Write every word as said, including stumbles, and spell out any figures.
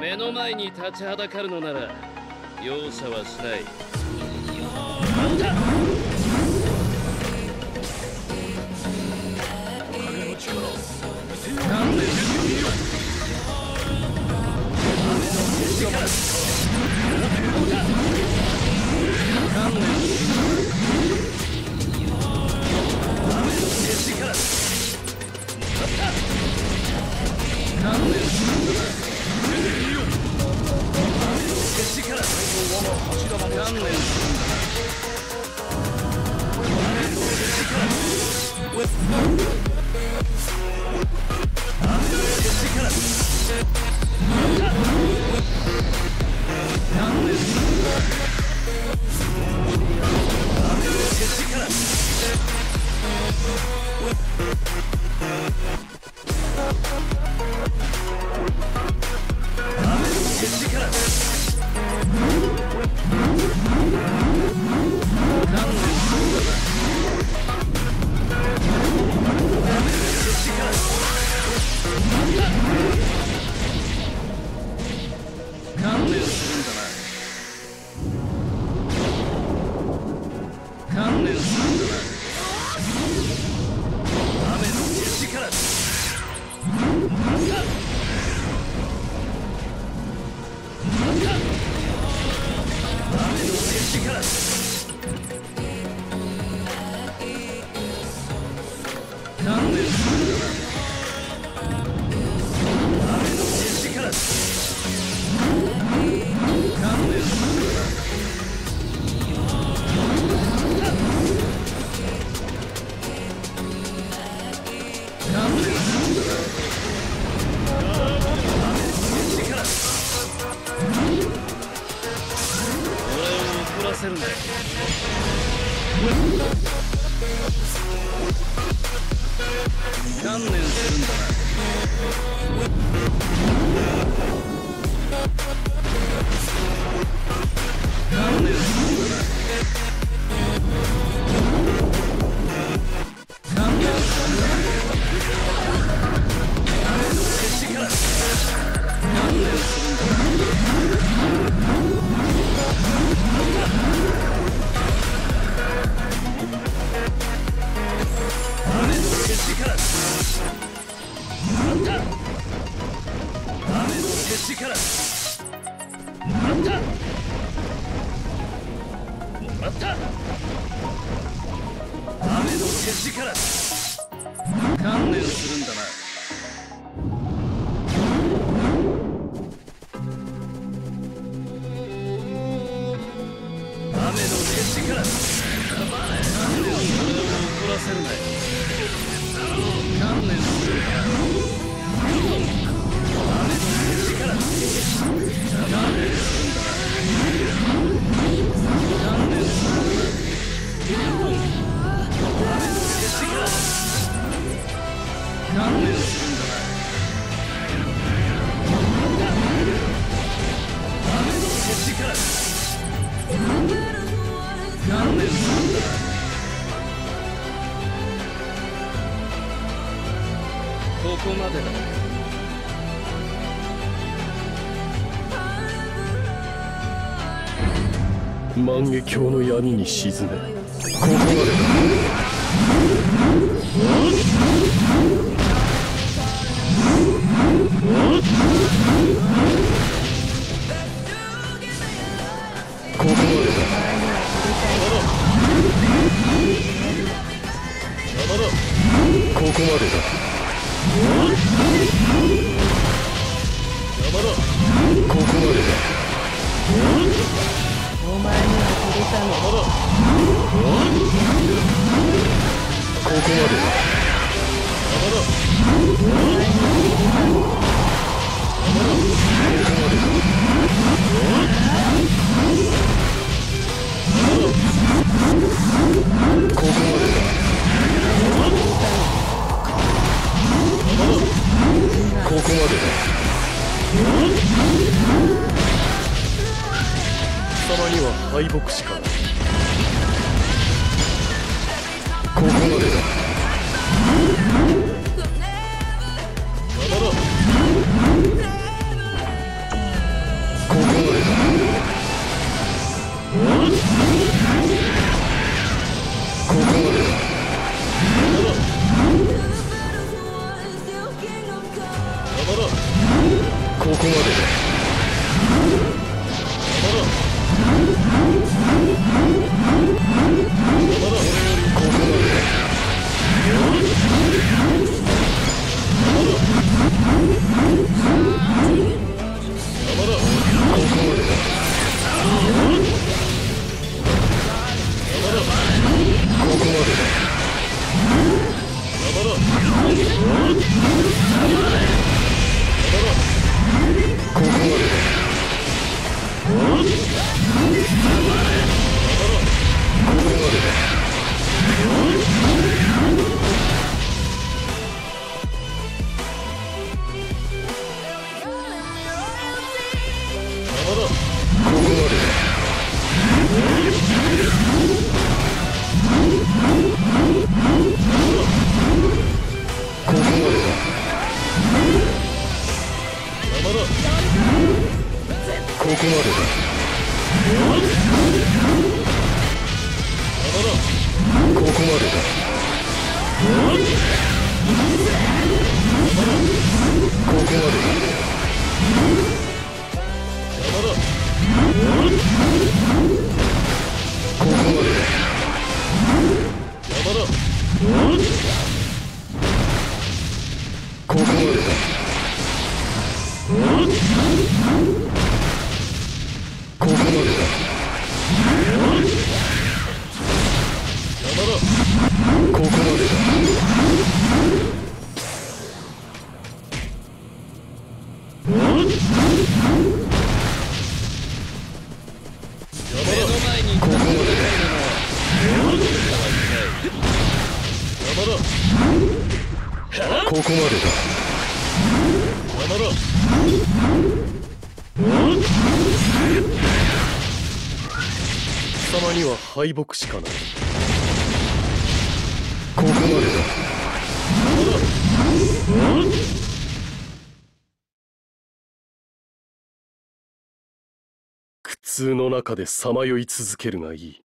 目の前に立ちはだかるのなら容赦はしない。また影の力を観念してみよう。雨の力観念してみよう。雨の力また観念するんだな。力観念するんだな。雨の力また観念するんだな。雨の力万華鏡の闇に沈め。ここまでだ。ここまでだ。ここまでだ。ここまでだ。お前には届かぬ。ここまでだ。お前には届かぬ。ここまでだ。ここまでだ。ここまでだ。貴様には敗北しかない。ここまでだ。こ敗北しかない。 ここまでだ。 苦痛の中でさまよい続けるがいい。